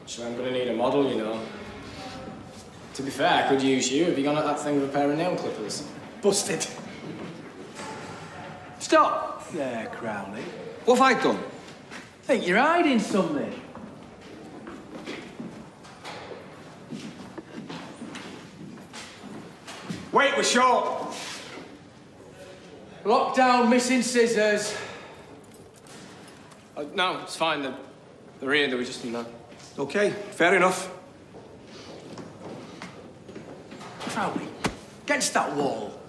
So I'm gonna need a model, you know. To be fair, I could use you. Have you gone at that thing with a pair of nail clippers? Busted. Stop there, Crowley. What have I done? Think you're hiding something. Wait, we're short. Lockdown, missing scissors. No, it's fine. They're here. They were just in there. OK, fair enough. Crowley, against that wall.